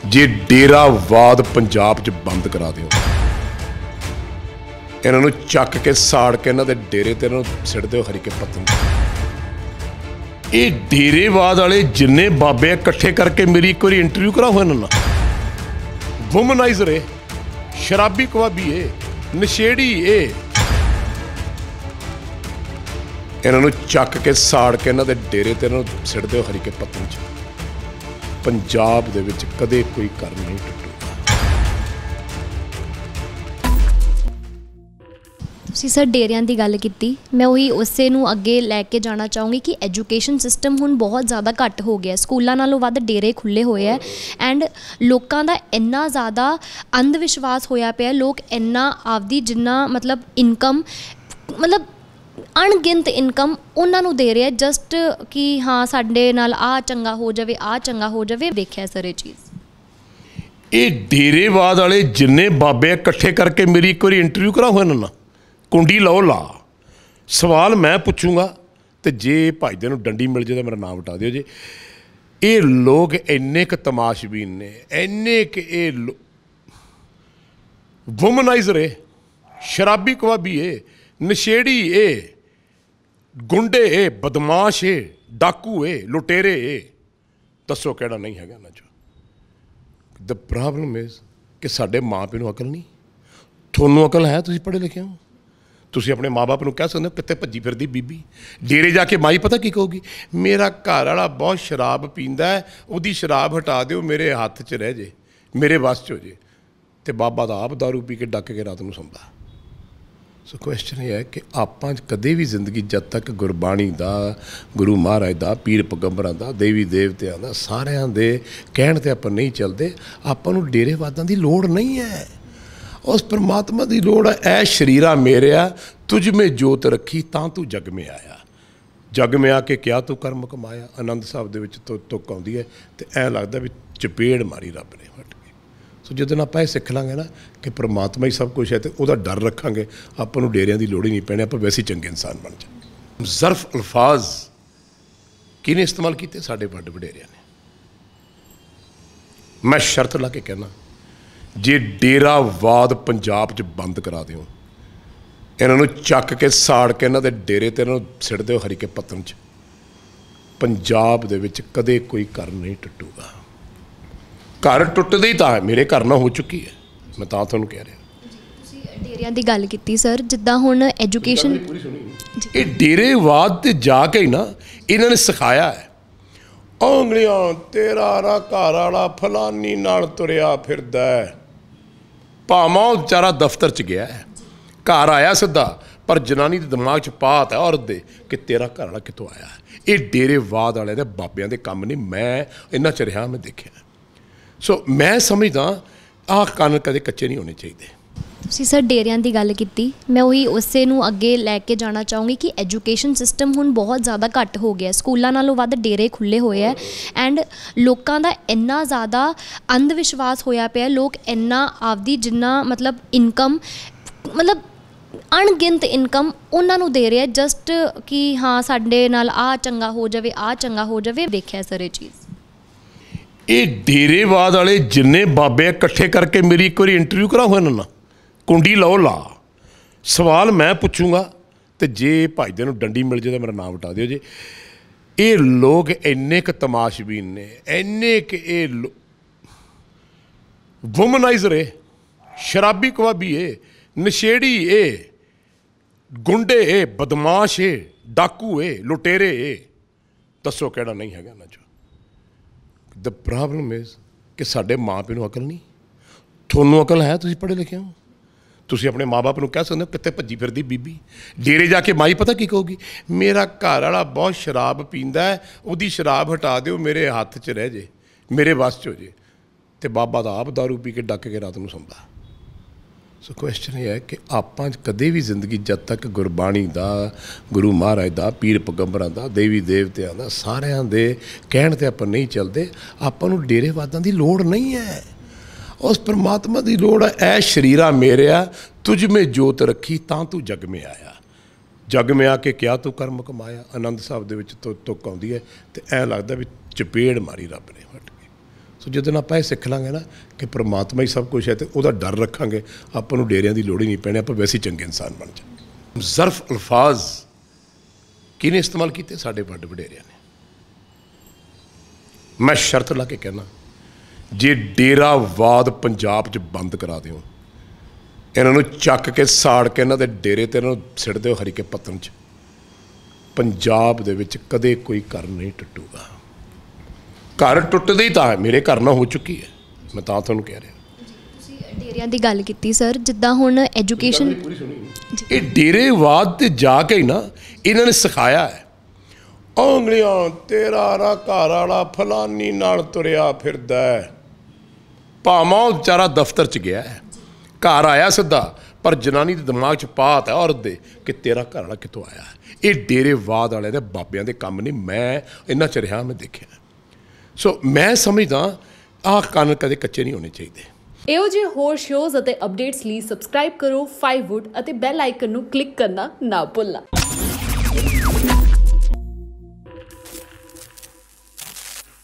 जे डेरावाद पंजाब च बंद करा दिओ, इन्हों चक के साड़ के इन्हों के डेरे ते सिट दो हरी के पत्तन। ये डेरेवाद वाले जिन्ने बाबे इकट्ठे करके मेरी एक बार इंटरव्यू कराओ इन्होंने। वुमनाइजर है, शराबी कबाबी है, नशेड़ी है, इन्हों चक के साड़ के इन्हों के डेरे ते सिट दो हरी के पत्तन च। पंजाब दे विच कदे कोई कर नहीं टुटूगा। तुसीं सर डेरियां दी गल कीती, मैं वही उसे नूं अगे लैके जाना चाहूँगी कि एजुकेशन सिस्टम हुण बहुत ज़्यादा घट हो गया। स्कूलों नालों वध डेरे खुले हुए है एंड लोगों का इन्ना ज़्यादा अंध विश्वास होया पिया। लोग इन्ना आपदी जिन्ना मतलब इनकम मतलब अणगिनत इनकम उन्होंने दे रहे हैं जस्ट कि हाँ साडे नाल आ चंगा हो जाए, आ चंगा हो जाए। देखिया सर ये चीज़, ये डेरेवाद वाले जिन्ने बाबे इकट्ठे करके मेरी एक बार इंटरव्यू कराओ इन्होंने। कुंडी लाओ ला, सवाल मैं पूछूंगा तो जे भाईदे नूं डंडी मिल जाए तो मेरा नाम हटा दिओ जी। ये लोग इन्ने क तमाशबीन ने, इन्ने क ये वुमनाइजर है, शराबी कबाबी है, नशेड़ी है, गुंडे है, बदमाश है, डाकू है, लुटेरे है। दसो केड़ा नहीं है इन्हां चों। द प्रॉब्लम इज कि साडे माँ प्यो नूं अकल नहीं। थोनों अकल है, तुसीं पढ़े लिखे हो, तुसीं अपने माँ बाप नूं कह सकदे हो कित्ते भज्जी फिरदी बीबी। डेरे जाके माई पता की कहूगी, मेरा घर वाला बहुत शराब पींदा है, उहदी शराब हटा दिओ, मेरे हत्थ च रह जे, मेरे वस च हो जे। ते बाबा दा आप दारू पी के डक के रात नूं सौंदा। सो क्वेश्चन ये है कि आपां कदे भी जिंदगी जब तक गुरबाणी दा, गुरु महाराज दा, पीर पैगंबरां दा, देवी देवतियां दा सारियां दे कहण ते आपां नहीं चलदे। आपां नूं डेरेवादां दी लोड़ नहीं है, उस परमात्मा दी लोड़ है। ऐ शरीरा मेरेया तुझ में जोत रखी तां तू जग में आया, जग में आके क्या तू कर्म कमाया। आनंद साहब दे विच तुक आउंदी है ते ऐ लगदा भी चपेड़ मारी रब ने हट के। सो जिद्दन आपां इह सिख लांगे ना कि परमात्मा ही सब कुछ है तो वह डर रखांगे, आपां नूं डेरियां दी लोड़ ही नहीं पैनी, आपां वैसे ही चंगे इंसान बन जाए। ज़र्फ अल्फाज किने इस्तेमाल किए? साडे वड्ड वडेरियां ने। मैं शर्त ला के कहना, जे डेरावाद पंजाब च बंद करा दिओ, इन्हों चक के साड़ के इन्हों के डेरे ते सिट दो हरी के पत्तन च। पंजाब दे विच कदे कोई घर नहीं टुटूगा। घर टुटदे ही तां है, मेरे घर ना हो चुकी है, मैं तां तुहानूं कह रहा। डेरियां दी गल कीती सर, जिद्दां हुण एजुकेशन ये डेरेवाद ते जाके ही ना इन्होंने सिखाया है। औंगलियां तेरा रा घर वाला फलानी नाल तुरिया फिरदा है, भावां ओह बेचारा दफ्तर च गया है, घर आया सीधा, पर जनानी के दिमाग च पात है औरत दे कि तेरा घर वाला कितों आया है। ये डेरेवाद वाले दे बाबियां दे काम नहीं, मैं इन्हां च रहा, मैं देखिया। सो मैं समझदा आह कान कदे कच्चे नहीं होने चाहिए। तुसीं सर डेरियां दी गल कीती, मैं वही उसे नूं अगे लैके जाना चाहूँगी कि एजुकेशन सिस्टम हुण बहुत ज़्यादा घट हो गया। स्कूलों नालों वध डेरे खुले हुए है एंड लोगों का इन्ना ज़्यादा अंध विश्वास होया पिया। लोग इन्ना आपदी जिन्ना मतलब इनकम मतलब अणगिनत इनकम उन्होंने दे रहे हैं जस्ट कि हाँ साडे नाल आ चंगा हो जाए, आ चंगा हो जाए। देखिया सर ये चीज़, ये डेरेवाद वाले जिन्ने बाबे इकट्ठे करके मेरी एक बार इंटरव्यू कराओ इन्होंने। कुंडी लाओ ला, सवाल मैं पूछूंगा तो जे भाईदे नूं डंडी मिल जाए तो मेरा नाम हटा दिओ जी। ये लोग इन्ने क तमाशबीन ने, इन्ने क ये वुमनाइजर है, शराबी कबाबी है, नशेड़ी है, गुंडे है, बदमाश है, डाकू है, लुटेरे है। दसो केड़ा नहीं है इन्हां चों। द प्रॉब्लम इज कि साडे माँ प्यो नूं अकल नहीं। थोनों अकल है, तुसीं पढ़े लिखे हो, तुसीं अपने माँ बाप नूं कह सकदे हो कित्ते भज्जी फिरदी बीबी। डेरे जाके माई पता की कहूगी, मेरा घर वाला बहुत शराब पींदा है, उहदी शराब हटा दिओ, मेरे हत्थ च रह जे, मेरे वस च हो जे। ते बाबा दा आप दारू पी के डक के रात नूं सौंदा। सो क्वेश्चन ये है कि आपां कदे भी जिंदगी जब तक गुरबाणी दा, गुरु महाराज दा, पीर पैगंबरां दा, देवी देवतियां दा सारियां दे कहण ते आपां नहीं चलदे। आपां नूं डेरेवादां दी लोड़ नहीं है, उस परमात्मा की लोड़ है। ऐ शरीरा मेरेया तुझ में जोत रखी तां तू जग में आया, जग में आके क्या तू कर्म कमाया। आनंद साहब दे विच तुक आउंदी है ते ऐ लगदा भी चपेड़ मारी रब ने हट के। ਸੋ ਜਦੋਂ ਆਪਾਂ ਇਹ ਸਿੱਖ ਲਾਂਗੇ ਨਾ ਕਿ ਪ੍ਰਮਾਤਮਾ ਹੀ ਸਭ ਕੁਝ ਹੈ ਤੇ ਉਹਦਾ ਡਰ ਰੱਖਾਂਗੇ, ਆਪਾਂ ਨੂੰ ਡੇਰਿਆਂ ਦੀ ਲੋੜ ਹੀ ਨਹੀਂ ਪੈਣੀ, ਆਪਾਂ ਵੈਸੇ ਹੀ ਚੰਗੇ ਇਨਸਾਨ ਬਣ ਜਾਵਾਂਗੇ। ਜ਼ਰਫ ਅਲਫਾਜ਼ ਕਿਹਨੇ ਇਸਤੇਮਾਲ ਕੀਤੇ? ਸਾਡੇ ਵੱਡ ਵਡੇਰਿਆਂ ਨੇ। ਮੈਂ ਸ਼ਰਤ ਲਾ ਕੇ ਕਹਿਣਾ, ਜੇ ਡੇਰਾਵਾਦ ਪੰਜਾਬ 'ਚ ਬੰਦ ਕਰਾ ਦਿਓ, ਇਹਨਾਂ ਨੂੰ ਚੱਕ ਕੇ ਸਾੜ ਕੇ ਇਹਨਾਂ ਦੇ ਡੇਰੇ ਤੇ ਇਹਨਾਂ ਨੂੰ ਸਿੱਟ ਦਿਓ ਹਰੀਕੇ ਪੱਤਨ 'ਚ, ਪੰਜਾਬ ਦੇ ਵਿੱਚ ਕਦੇ ਕੋਈ ਘਰ ਨਹੀਂ ਟੁੱਟੂਗਾ। ਘਰ ਟੁੱਟਦੇ ਹੀ ਤਾਂ ਮੇਰੇ ਘਰ ਨਾਲ ਹੋ ਚੁੱਕੀ ਹੈ, ਮੈਂ ਤਾਂ ਤੁਹਾਨੂੰ ਕਹਿ ਰਿਹਾ। ਤੁਸੀਂ ਡੇਰਿਆਂ ਦੀ ਗੱਲ ਕੀਤੀ ਸਰ, ਜਿੱਦਾਂ ਹੁਣ ਐਜੂਕੇਸ਼ਨ, ਇਹ ਡੇਰੇਵਾਦ ਤੇ ਜਾ ਕੇ ਹੀ ਨਾ ਇਹਨਾਂ ਨੇ ਸਿਖਾਇਆ ਹੈ। ਉਂਗਲੀਆਂ ਤੇਰਾ ਨਾ ਘਰ ਵਾਲਾ ਫਲਾਨੀ ਨਾਲ ਤੁਰਿਆ ਫਿਰਦਾ ਹੈ, ਭਾਵਾਂ ਉਹ ਵਿਚਾਰਾ ਦਫ਼ਤਰ 'ਚ ਗਿਆ ਹੈ, ਘਰ ਆਇਆ ਸਿੱਧਾ, ਪਰ ਜਨਾਨੀ ਦੇ ਦਿਮਾਗ 'ਚ ਪਾਤ ਹੈ ਔਰਤ ਦੇ ਕਿ ਤੇਰਾ ਘਰ ਵਾਲਾ ਕਿੱਥੋਂ ਆਇਆ। ਇਹ ਡੇਰੇਵਾਦ ਵਾਲਿਆਂ ਦੇ ਬਾਬਿਆਂ ਦੇ ਕੰਮ ਨਹੀਂ, ਮੈਂ ਇਹਨਾਂ 'ਚ ਰਿਹਾ, ਮੈਂ ਦੇਖਿਆ। ਸੋ ਮੈਂ ਸਮਝਦਾ ਆਹ ਕੰਨ ਕਦੇ ਕੱਚੇ ਨਹੀਂ ਹੋਣੇ ਚਾਹੀਦੇ। ਇਹੋ ਜਿਹੇ ਹੋਰ ਸ਼ੋਜ਼ ਅਤੇ ਅਪਡੇਟਸ ਲਈ ਸਬਸਕ੍ਰਾਈਬ ਕਰੋ 5wood ਅਤੇ ਬੈਲ ਆਈਕਨ ਨੂੰ ਕਲਿੱਕ ਕਰਨਾ ਨਾ ਭੁੱਲਣਾ।